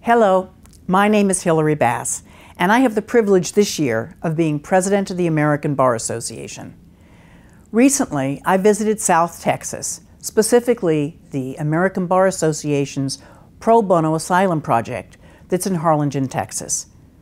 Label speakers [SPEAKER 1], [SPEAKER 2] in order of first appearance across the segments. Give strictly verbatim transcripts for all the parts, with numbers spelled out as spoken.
[SPEAKER 1] Hello, my name is Hilarie Bass, and I have the privilege this year of being President of the American Bar Association. Recently, I visited South Texas, specifically the American Bar Association's Pro Bono Asylum Project that's in Harlingen, Texas.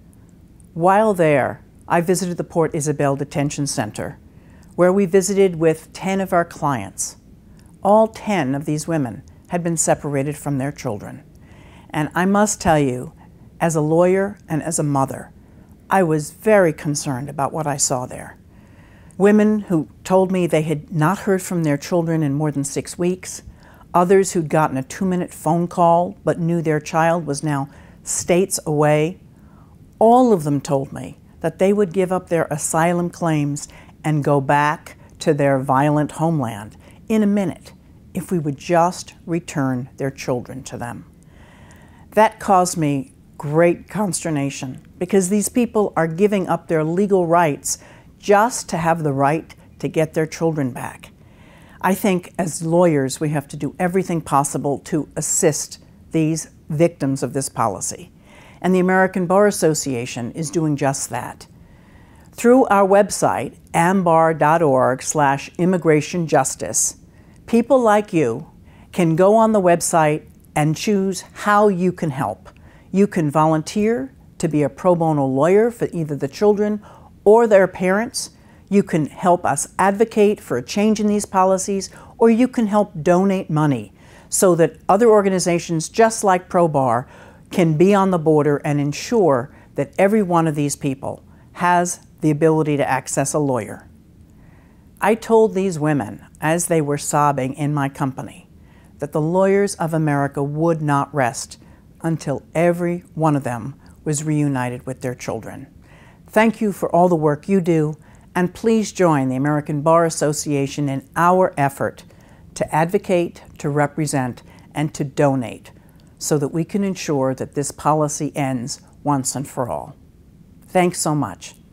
[SPEAKER 1] While there, I visited the Port Isabel Detention Center, where we visited with ten of our clients. All ten of these women had been separated from their children. And I must tell you, as a lawyer and as a mother, I was very concerned about what I saw there. Women who told me they had not heard from their children in more than six weeks, others who'd gotten a two-minute phone call but knew their child was now states away. All of them told me that they would give up their asylum claims and go back to their violent homeland in a minute if we would just return their children to them. That caused me great consternation because these people are giving up their legal rights just to have the right to get their children back. I think as lawyers we have to do everything possible to assist these victims of this policy. And the American Bar Association is doing just that. Through our website, ambar dot org slash immigration justice, people like you can go on the website and choose how you can help. You can volunteer to be a pro bono lawyer for either the children or their parents. You can help us advocate for a change in these policies, or you can help donate money so that other organizations just like ProBAR can be on the border and ensure that every one of these people has the ability to access a lawyer. I told these women as they were sobbing in my company that the lawyers of America would not rest until every one of them was reunited with their children. Thank you for all the work you do, and please join the American Bar Association in our effort to advocate, to represent, and to donate so that we can ensure that this policy ends once and for all. Thanks so much.